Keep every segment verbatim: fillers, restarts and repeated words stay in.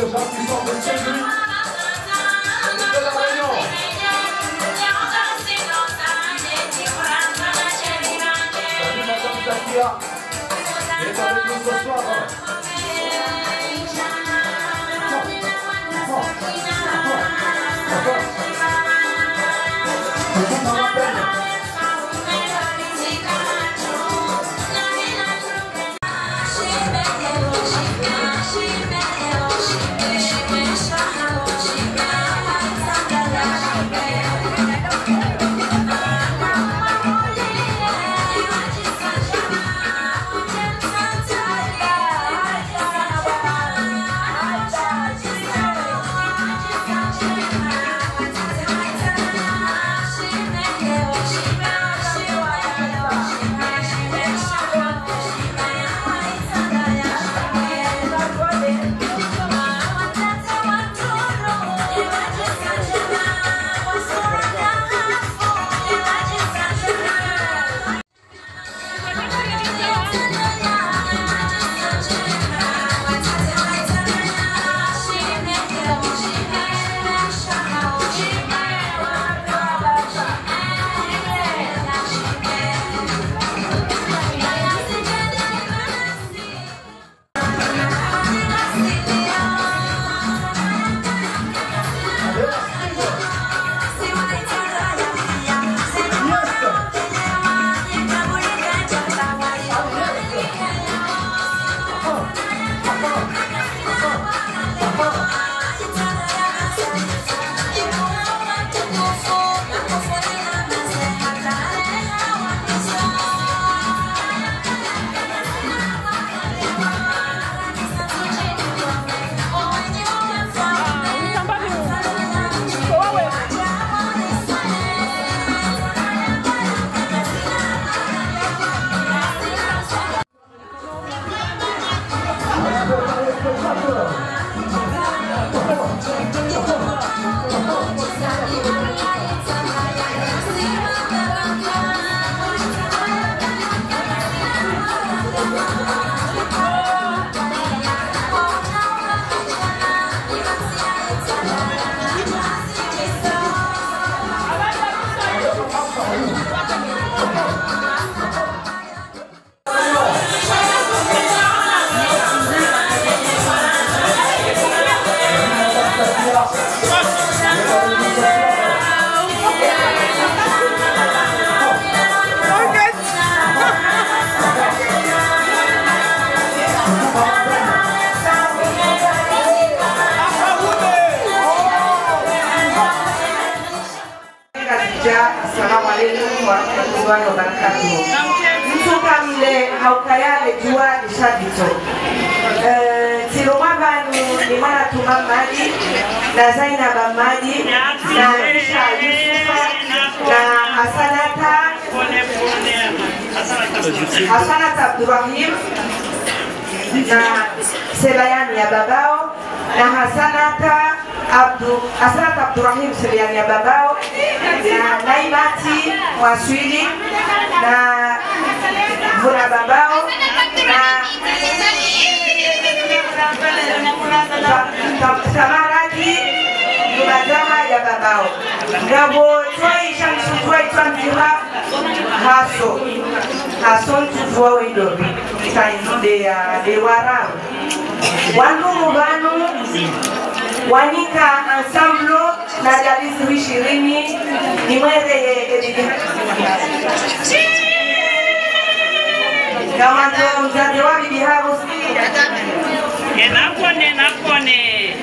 gens qui sont de chez lui. De la Réunion. Salut Madame Zakia. Elle est avec nous ce soir. Assalamualaikum warahmatullahi wabarakatuh. Mtuka mle haukayale jua nishabito. Eh Tiroma banu ni mwana tuma maji na Zainab maji na Isha Yusufa na Hasanata Hasanata Abdurrahim na Selayani ya babao na Hasanata Abdu Hasanata Abdurrahim Selayani ya babao na Naimati Waswili na Vuna babao na Tamaraki Mubadama ya babao Ngabo Toi Shamsu Toi Tuanjura Haso Hason Tufua Wendobi Tainu de de Warau Wanu Mubanu Wanika ensemble na jalisi ishirini ni mweze edidi kama ndo mzazi wa bibi harusi Napone, napone.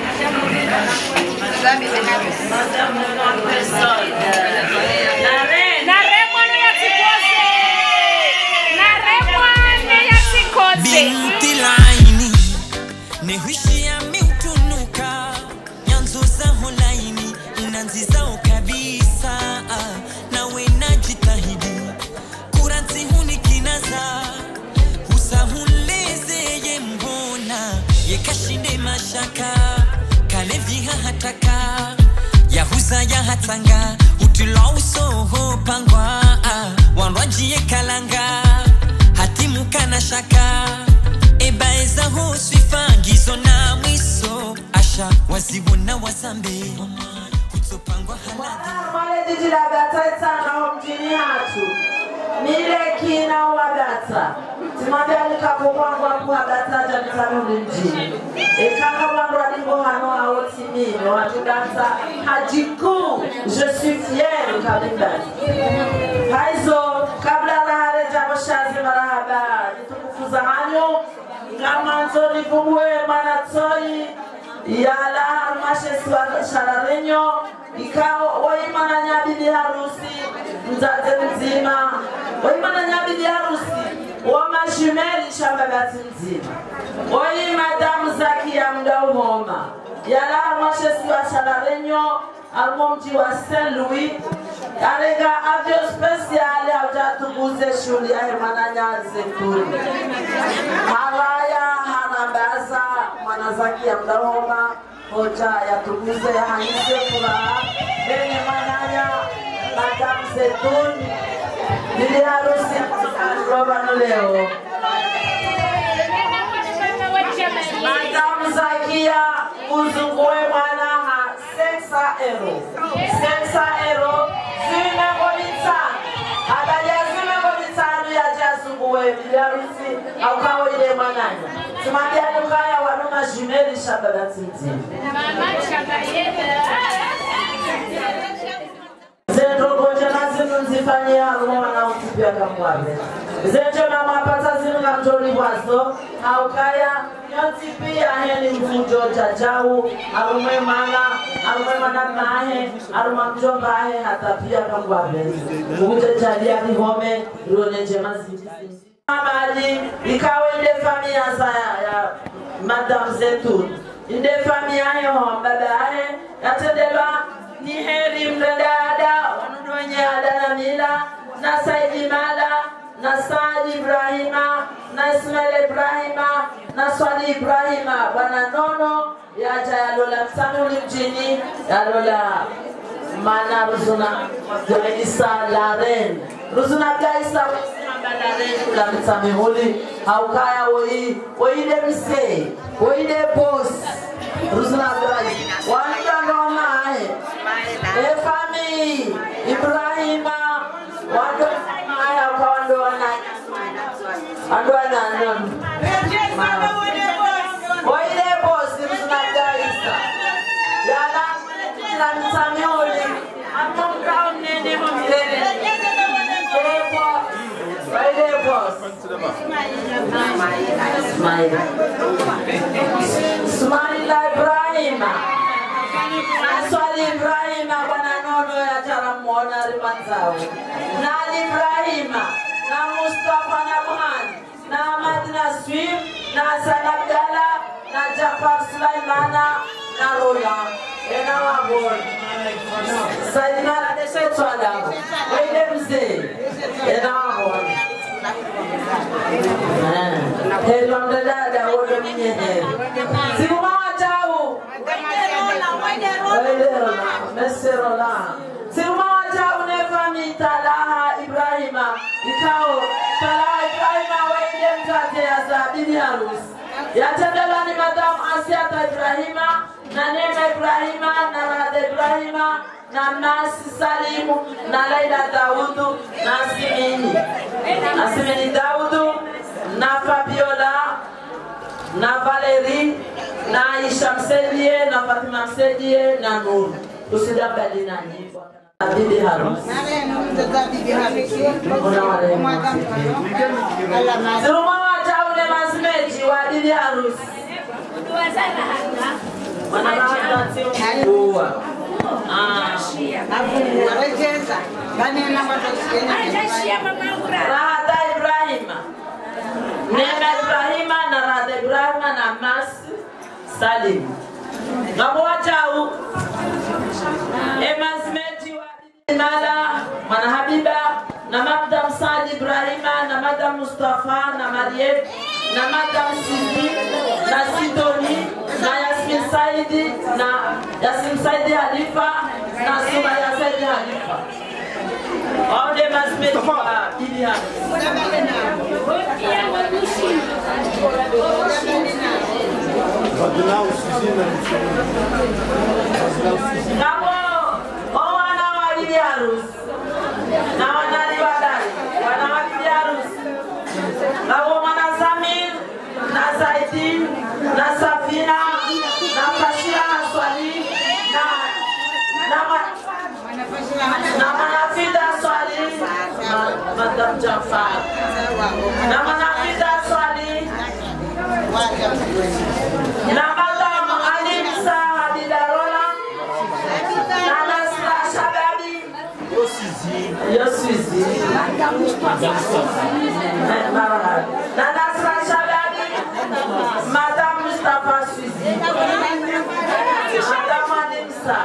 Nare, nare mwana ya sikose. Nare mwana ya sikose. Binti laini, nehuishi ya miutunuka. Nyanzo za holaini, inanzi zao kabisa. Nawe najitahidi, kuranti hunikinaza. Husahuleze ye mbona, ye kashinde mashaka. Kaleviha hataka, ya huza ya hatanga. Utula usoho pangwa, wanwaji ye kalanga. Hatimu kana shaka, eba eza ho swifa gizo na mwiso. Asha maisha wazibona wazambe kutopangwa halali Mwana jiji la Gata sana mjini hatu Mile kina wagata Timambia nikapopangwa kuwa Gata janitanuli mjini Ekaka wangu walingo hano hao timini Watu Gata hajiku Je suis fier kabindani Haizo kabla rahare jabo shazi marahaba Nitukufuza hanyo Ngamanzo nifungue manatoi Yala harmashe suwa shararenyo Ikao waimana nyabidi harusi Mzaze mzima Waimana nyabidi harusi Wama shumeli shambagati mzima Wai madamu zaki ya mda uhoma Yala harmashe suwa shararenyo Almomji wa Saint Louis Arega avyo speciali Aujatuguze shuli ya hermana nyaze kuni Haraya harambaza Manazaki ya mda uhoma Hoja ya tuguze ya hanise furaha Bene mananya Madame Zetoun Bili harusi Robano leo Madame Zakia Uzungue mwanaha Seksa ero Seksa ero Zime golitano Abalia zime golitano ya jazungue Bili harusi Aukawo ile mananya Tumambia nukaya wanuma jumeli shababa titi Zendo goja na zinu nzifanyia Rumo wana utipia kamwabe Zendo na mapata zinu na mjoli wazo Haukaya Nyotipia heni mfujo jajau Arume mana Arume mana mahe Arume mjomba he hata pia kamwabe Uje jalia nihome Rone jema ziti Amali, ikawe inde familia za ya Madame Zetoun Inde familia ya baba ya Yatendeba ni heri mdada Wanudwenye adana mila Na Saidi Mala Na Saadi Ibrahima Na Ismail Ibrahima Na Swali Ibrahima Bwana Nono Yaja ya Lola Msanuli mjini Ya Lola Mana Ruzuna Gaisa Laren Ruzuna Gaisa la mtamehuli haukaya woi woi de mise woi de boss Ruzuna Brai wanda ngoma eh e fami Ibrahima wanda haya kwando wana ando ana woi de boss Ruzuna Gaisa yala la mtamehuli among down nene momile Right there, boss. Smile. Smile Ibrahim. Aswali Ibrahim bwana nono ya taramuona rimanzao. Na Ibrahim, na Mustafa na Muhammad, na Ahmad na Swim, na Hassan Abdalla, na Jafar Sulaimana, na Rola. Ena wabon. Saidina adeshe twala. Wende mzee. Ena wabon. Heri wa mdada wote mwenye heri. Siku mama chau. Wende rola. Mese rola. Siku mama chau nefami talaha Ibrahima. Ikao talaha Ibrahima wende mtate ya zabini harusi. Yatendela ni Madame Asiata Ibrahima. Na Neema Ibrahima, na Rada Ibrahima, na Masi Salimu, na Laila Daudu, na Simini. Na Simini Daudu, na Fabiola, na Valerie, na Aisha Msedie, na Fatima Msedie, na Nuru. Usidabali na nyimbo. Bibi harusi. Ziruma wajaune mazimeji wa bibi harusi. Wanabada tiwa. Ah. Arejeza. Bani na matosiena. Rada Ibrahima. Neema Ibrahima na Rada Ibrahima na Masi Salim. Ngabo wachau. Emasmeti wa Mala, Mana Habiba, na Madam Saad Ibrahima, na Madam Mustafa, na Mariette, na Madam Sidi, na Sidoni, na Yasmin Saidi, na Yasmin Saidi Halifa, na Sumaya Saidi Halifa. All the masmeti wa Bibi Halifa. Nabo wana wa bibi harusi na wanali wadai wana wa bibi harusi nabo mwana Samir na Zaidi na Safina na Fashira na Swali na na na Manafida Swali na Madam Jafar na Manafida Swali na Madam Alimsa Hadidarola na Nasra Shababi Yosizi na Nasra Shababi Madam Mustafa Suzi Madam Alimsa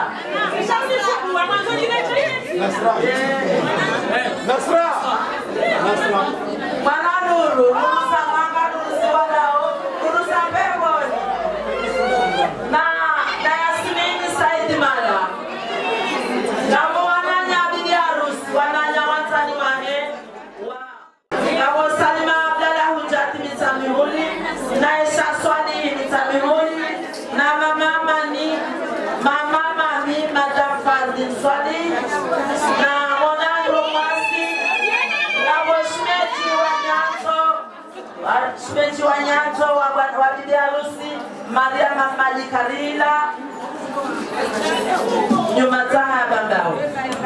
Nasra Nasra Mananuru Nusa Manganuru Siwadao Nusa Peboni na na Yasmini Saidi Mala Namo wananya bibi harusi wananya watani wahe Namo Salima Abdallah Hujati Mitamihuli na Isha Swali Mitamihuli na mama Mani mama Mami Madam Fardin Swali na Monandro Mwasi na Washmeji Wanyato Washmeji Wanyato wa bibi harusi Maria Mamali Karila nyuma taha bandao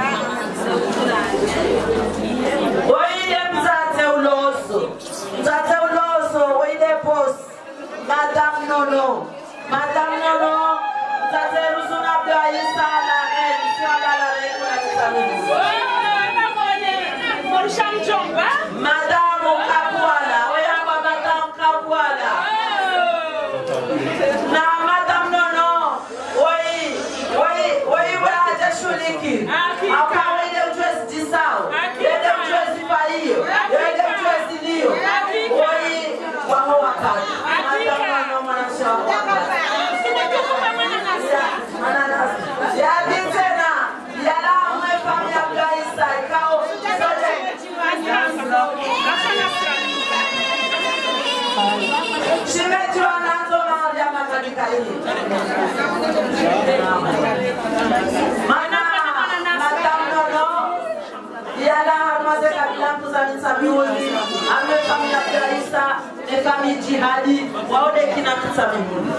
Oide mzate uloso Mzate uloso Oide pos Madam Nono Madam Nono Mzate Ruzuna Bia Isa la el Siwala la regula kitamini Madam Kapuala Oyamba Madam Kapuala Na Madam Nono Oi Oi Oi Waja Shuliki Akawa ile ujuezi jisao Ile ujuezi fahiyo Ile ujuezi liyo Oi Waho wakati Madam Nono Manasha wakati Yadi tena Yala umefami ya Gaisa Ikao Shimeji wanazo mahali ya matadika hii Mana Madam Nono Yala harmaze kabila mtuza nisabiuli Ame kami ya Gaisa Nekami jihadi Waode kina tusamimuni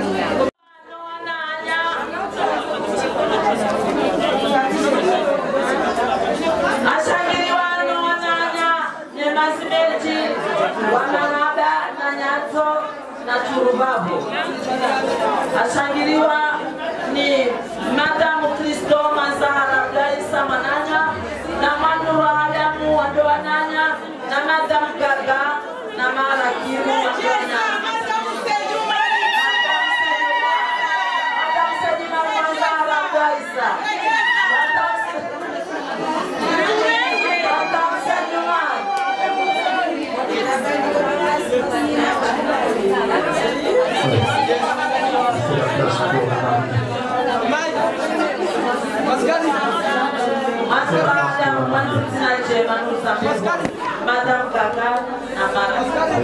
Ashangiri wano wananya Nemasimeji Wananada na Nyato na Turubabu Ashangiriwa ni Madam Kristo Mazahara Gaisa Mananya na Manura Adamu Wadoananya na Madam Gaga na Mara Kiru Wadoanya Madam Sedima Mazahara Gaisa Madam Sedima Madam Kaka Amara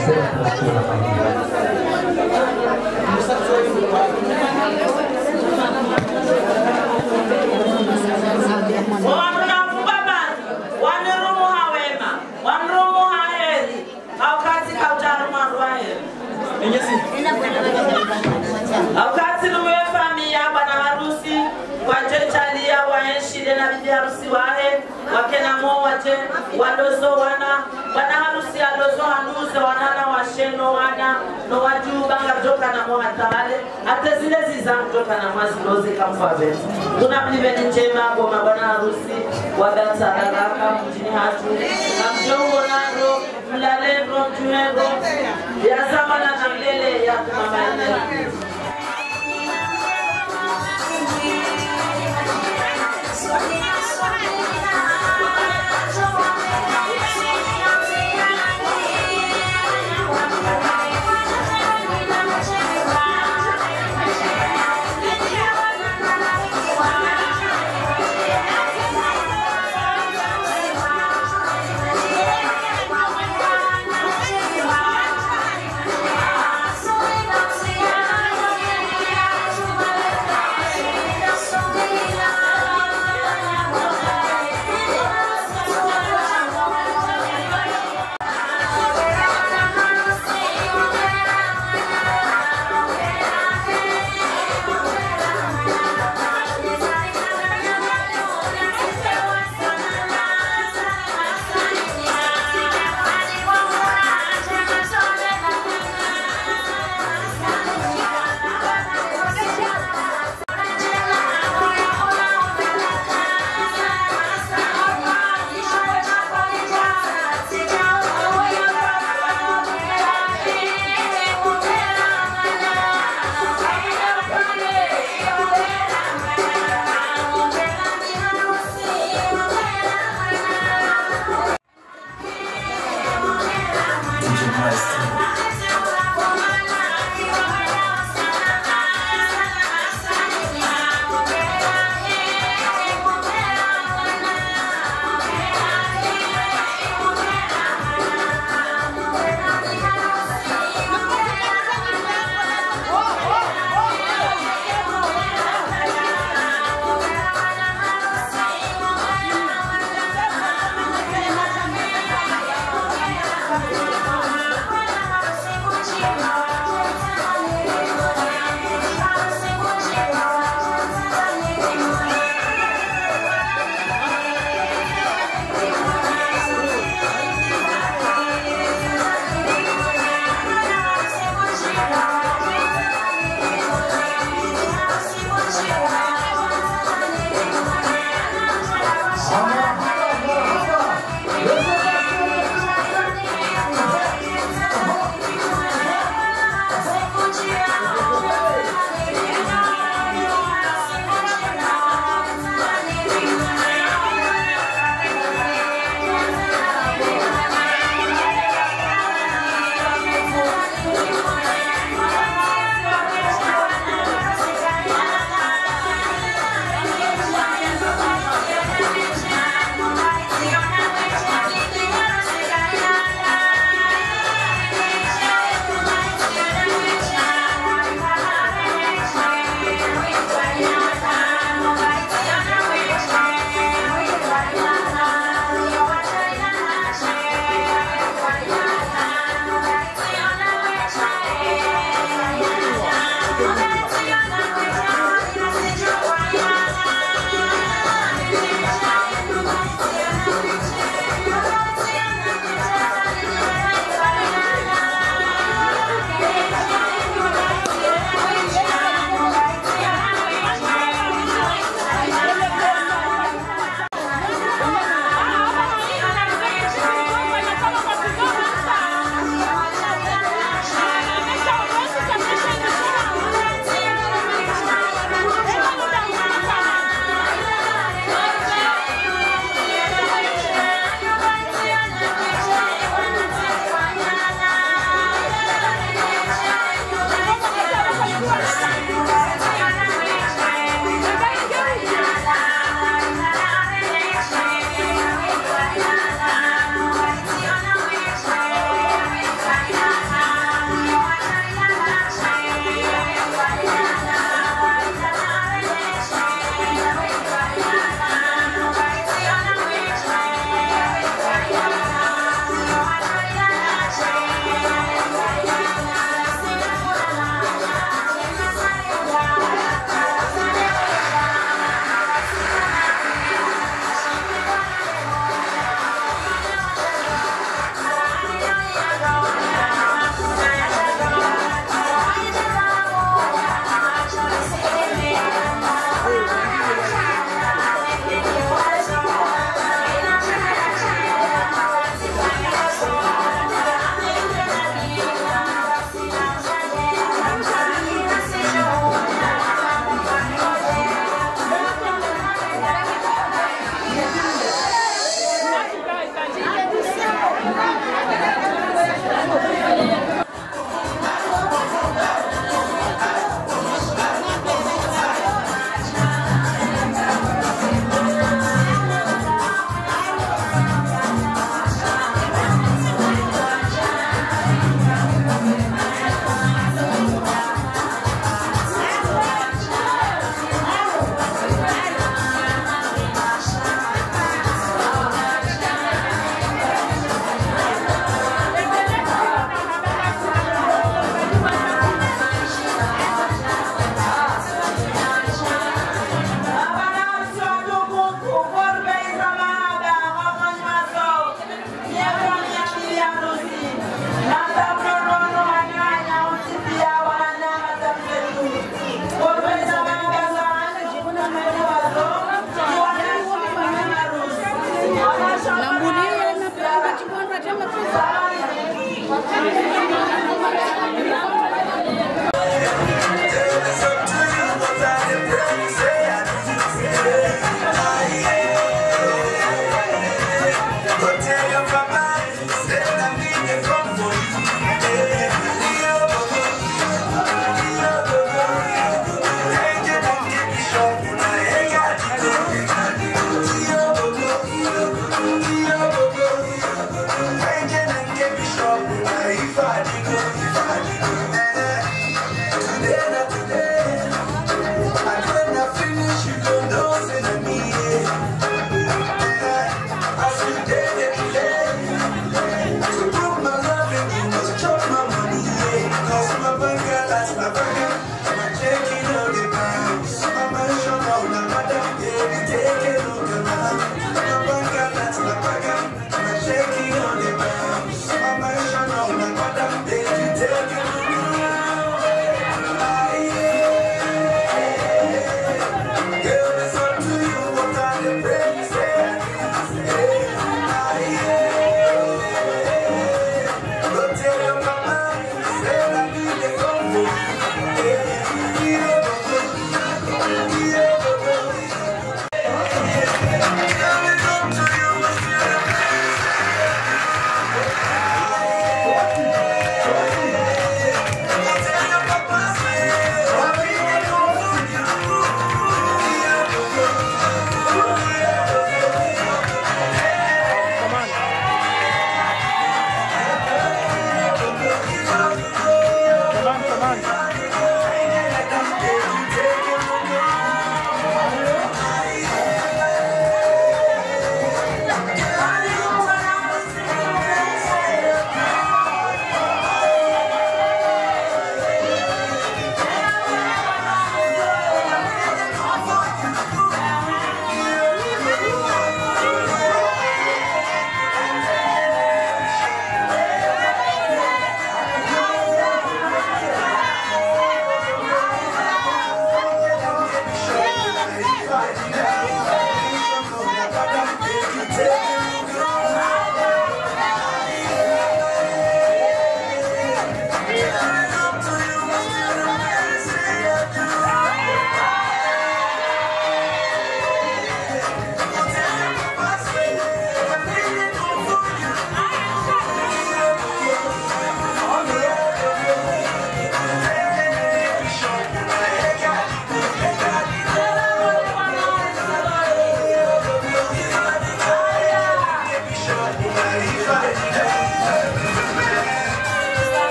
Wana mbaba wanirumu hawema wanirumu haheri Haukati kaujaru maruahe Haukati luwe familia bana harusi Waje chalia waenshide na bibi harusi wahe Wakena mo waje wadozo wana Wana harusi adozo hanuze wanana washeno wana No waju banga joka na mo hatale Ate zile zizangu joka na mwazi lozi kamfabeti Tunablive ni njema goma bana harusi Wadata raraka mjini hatu Namjongo naro mlalendo mjuego Ya zamana na mlele ya kumamaine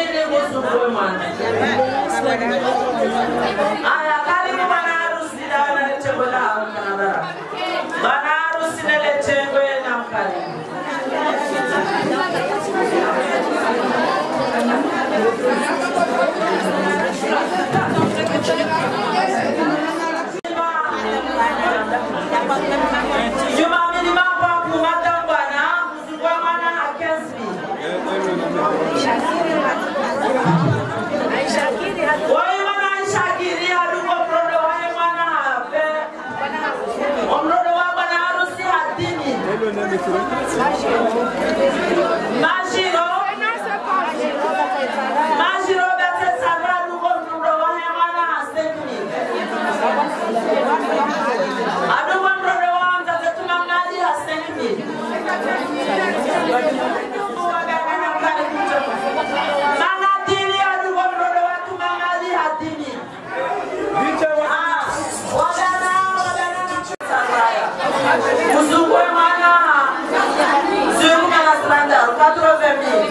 ili mzungue mwana. Aya karibu bwana harusi na letengwe la kanadara. Bwana harusi na letengwe na mkaribu. Juma mimi mambo kumata bwana mzungue mwana akesbi. Wai mana Shakiri aduko prodo wai mana hape. Omrodo wa bwana harusi hadini. Mashiro. Mashiro bete sabra aduko prodo wai mana hasemi. Aduko prodo wa mtate tumamnaji hasemi. Muzungwe mana zero mana standard quatre-vingt mille.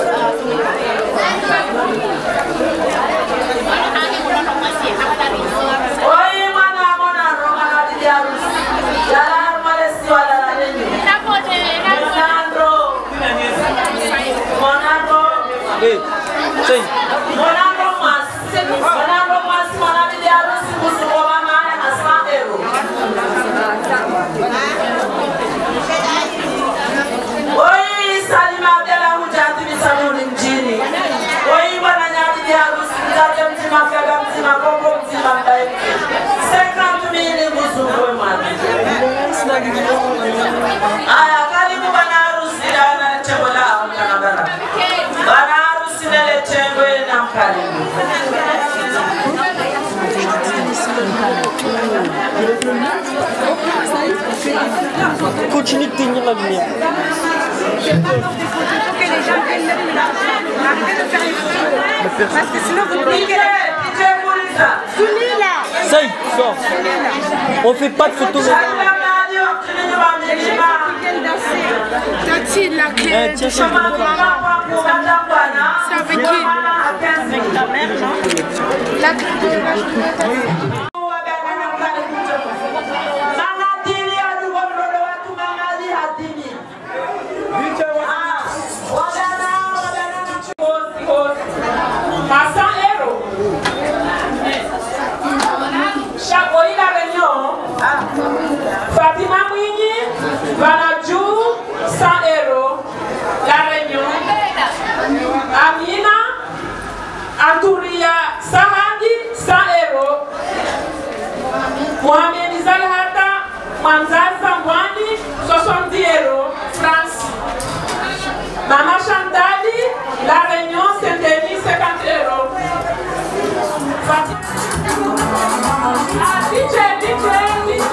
Oi mana mana roga di harus jalan Malaysia wala lagi. Monandro. Monandro. Eh, say. Monandro mas. Monandro mas mana di harus muzungwe mana asma ero. Oi Salima Abdalla hujati bisamuni mjini. Oi bwana nyadi ya harusi mzazi mzima kaga mzima kongo mzima mbaye. cinquante mille mzungu mwana. Aya karibu bwana harusi na letengwe la kanabara. Bwana harusi na letengwe na mkaribu. Continue de tenir la lumière. Parce que sinon vous piquez. Ça y est, sors. On fait pas de photos. Tati, la clé Eh, de tiens, chambre tiens, de maman. C'est avec qui? Avec ta mère, non? La clé de la chambre de ta mère. Fatima Mwinyi, Vanaju, cent euros. La Réunion. Amina, Antouria, Sahandi, cent euros. Mohamed Zalhata, Manzal Zambwani, soixante-dix euros. France. Mama Chandali, La Réunion, Saint-Denis, cinquante euros. Fatima. Ah, D J, D J, D J.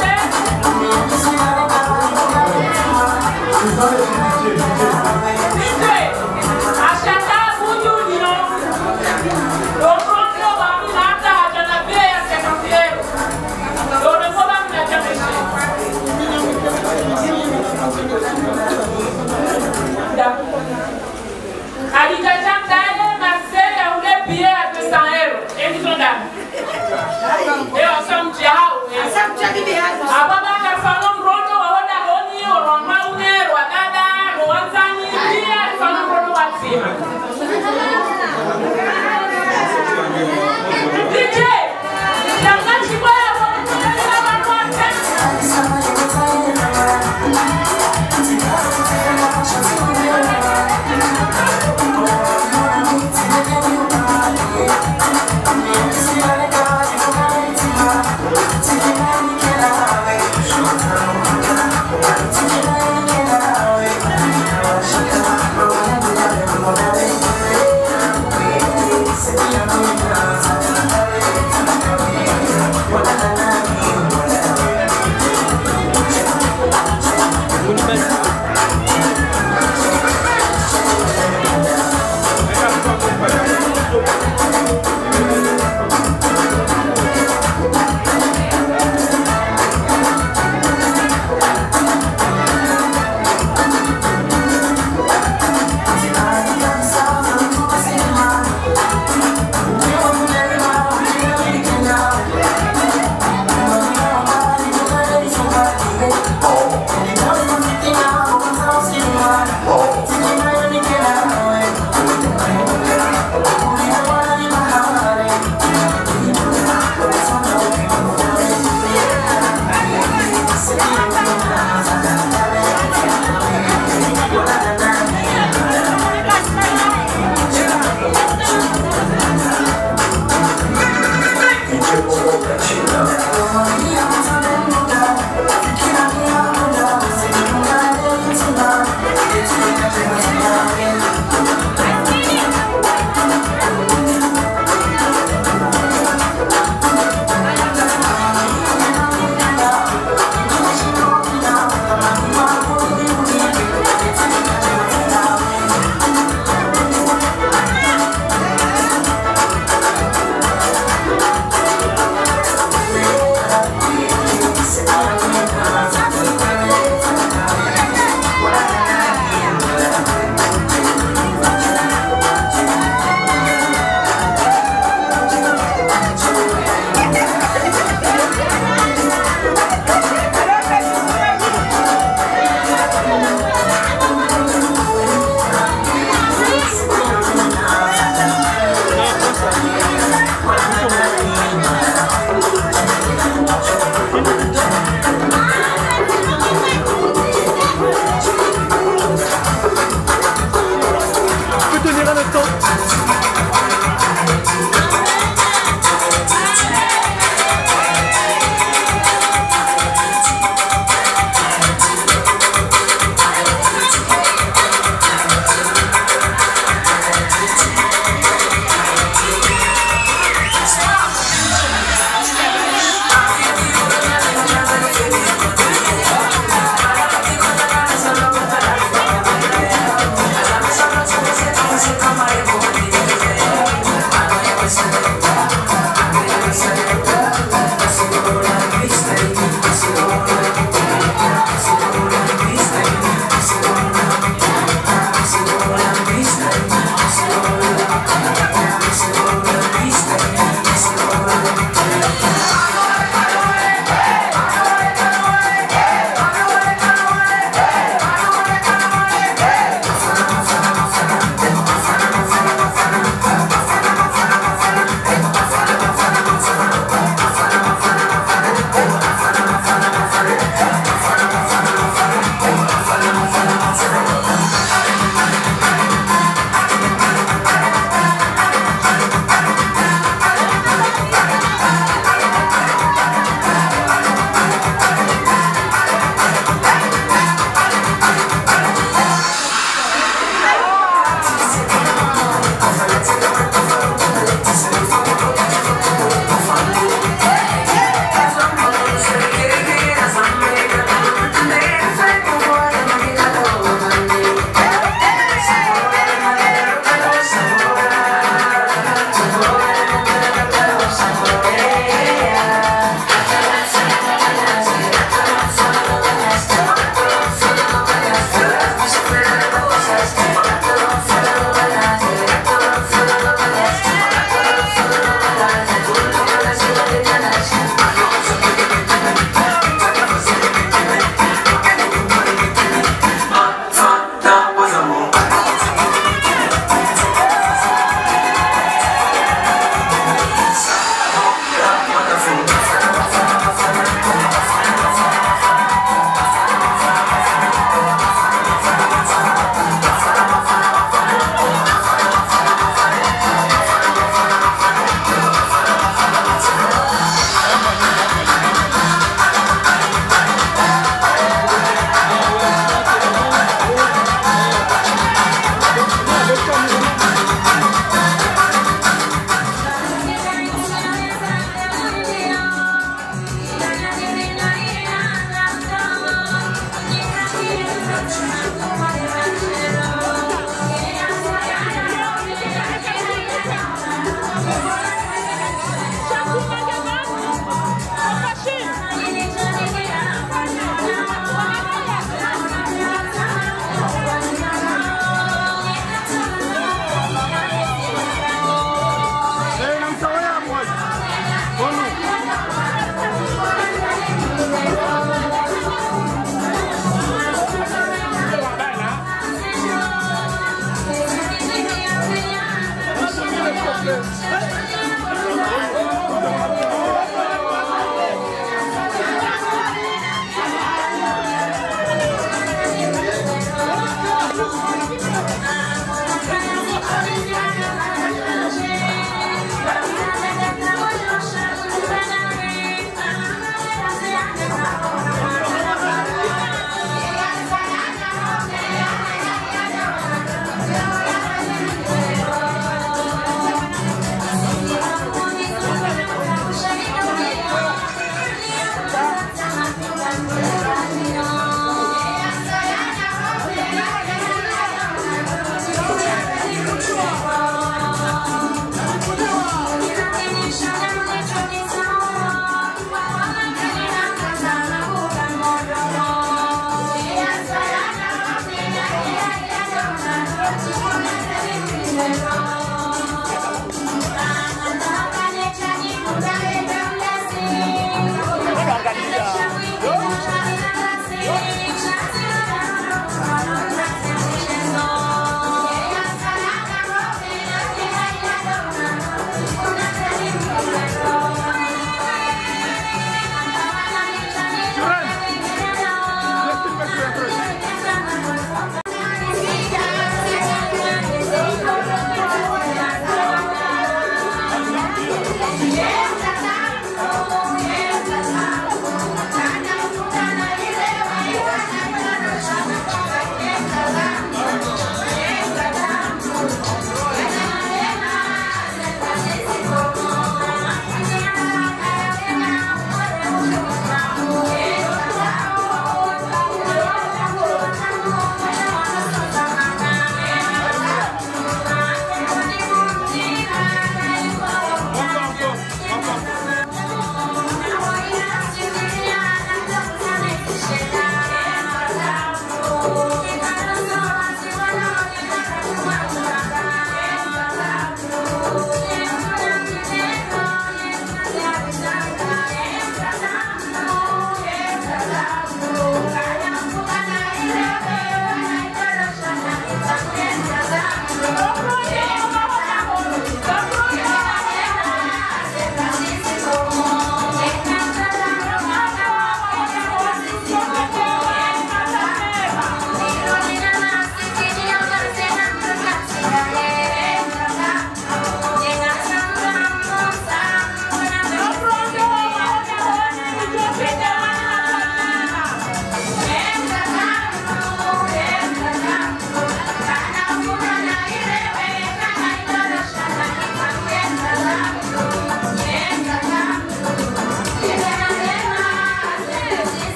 Thank you.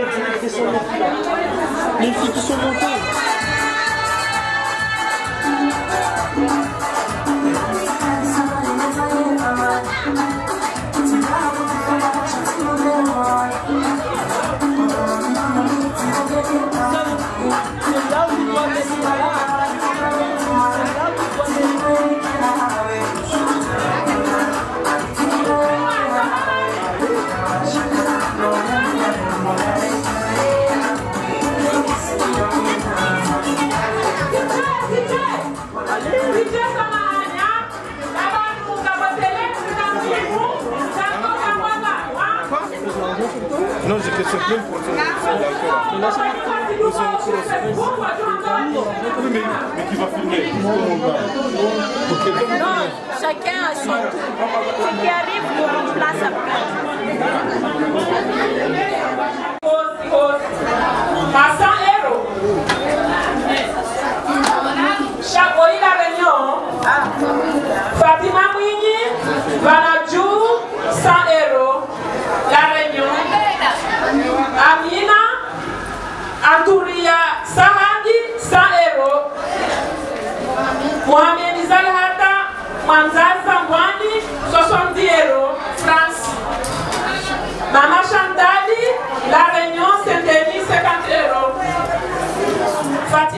qui sont montées. Les filles qui sont montées. Non, j'ai fait sur même pour ça. Oui, mais, mais qui va filmer? Non, chacun a son tour. Ce qui arrive, on remplace après. À cent euros. Chaque fois, la réunion. Fatima Mouini, Vanadjou, cent euros. La réunion. Amina, Antouria, Sahadi, cent euros. Mohamed Zalhata, Manzal Zambwani, soixante-dix euros. France. Mama Chandali, La Réunion, Saint-Denis, cinquante euros. Fatima.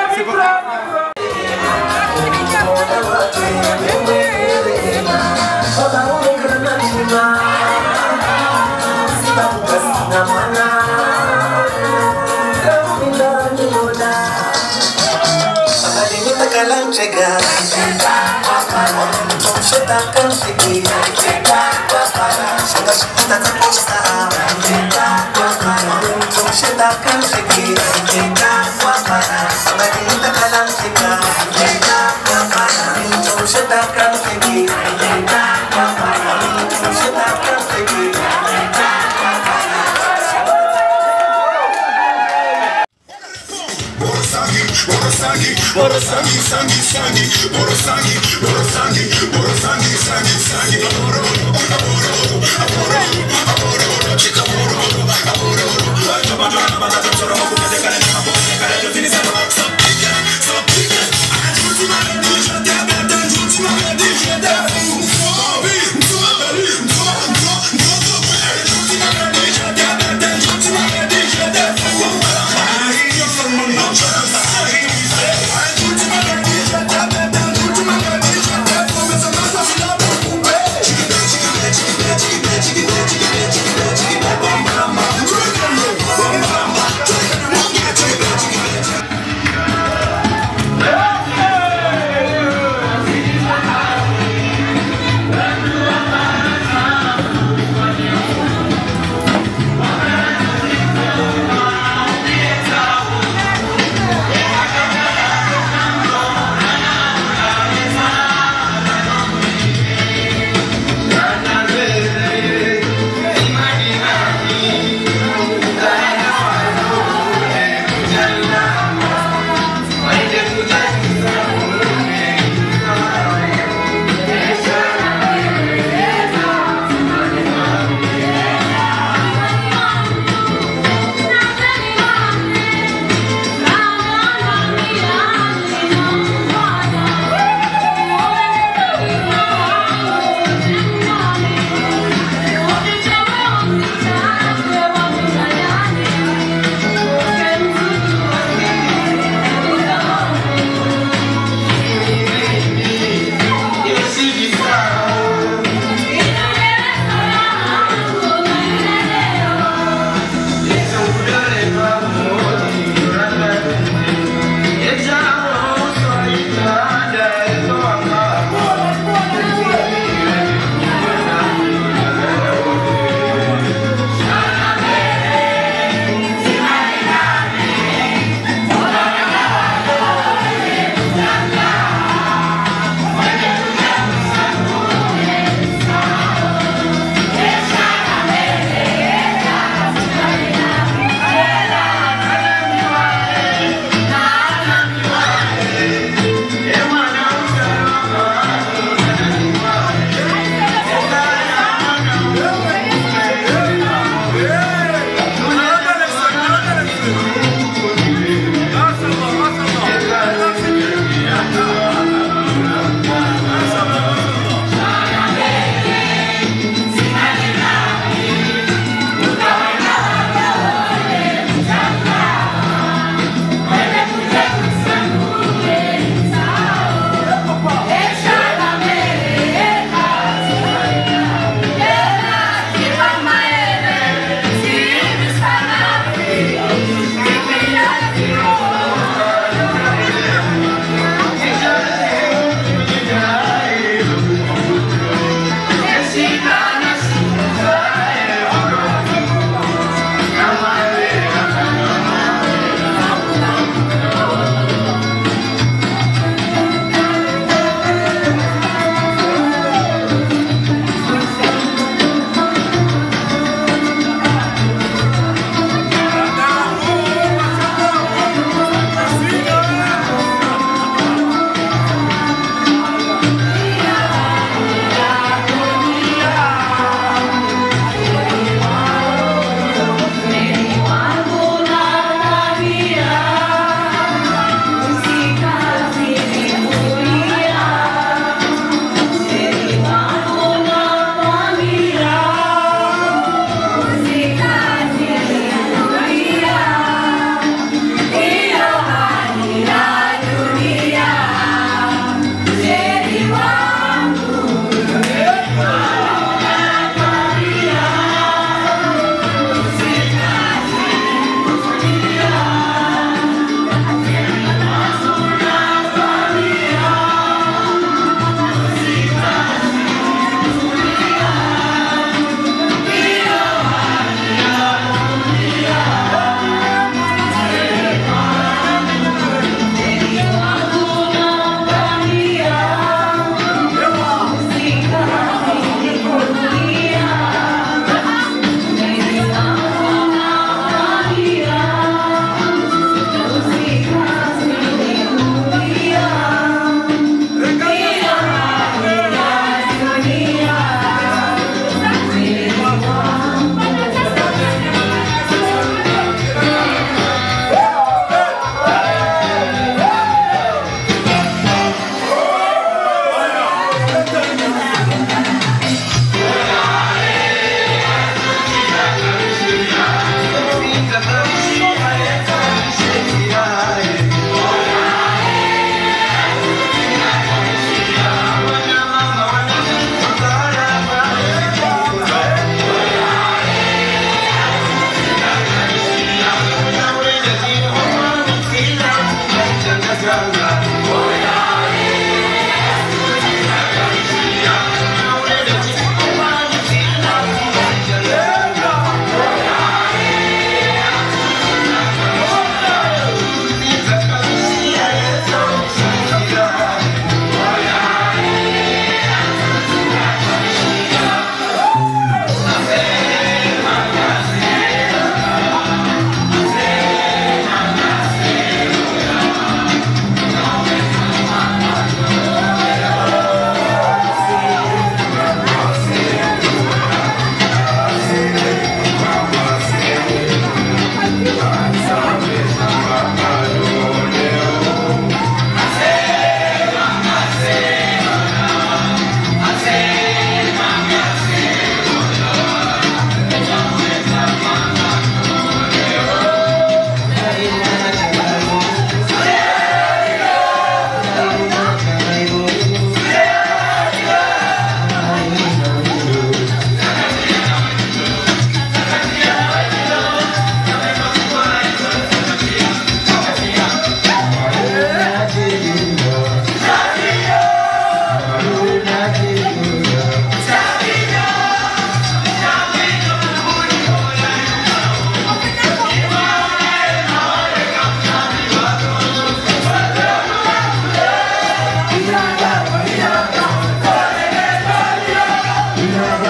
C'est pas grave. Chicken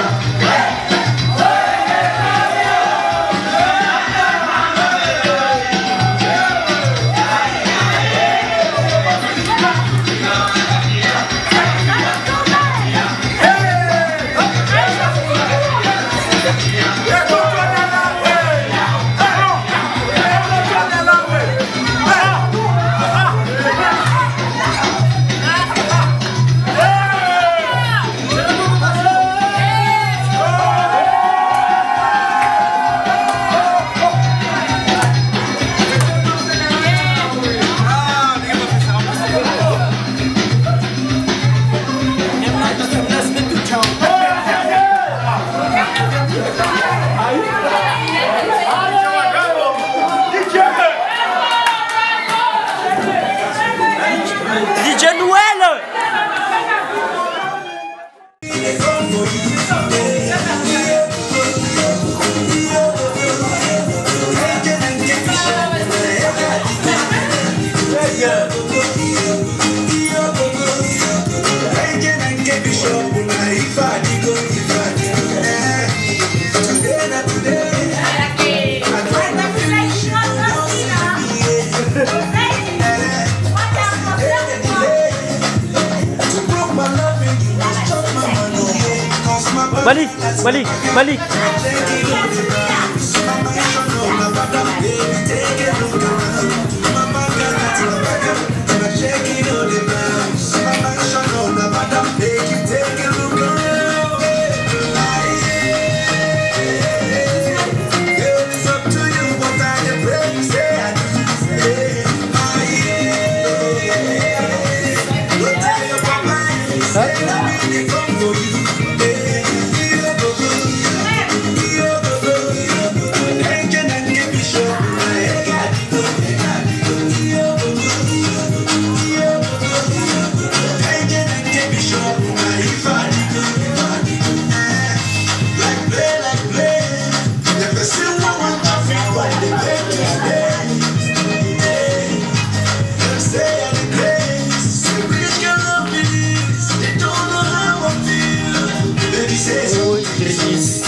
Balik, balik, balik. They say so.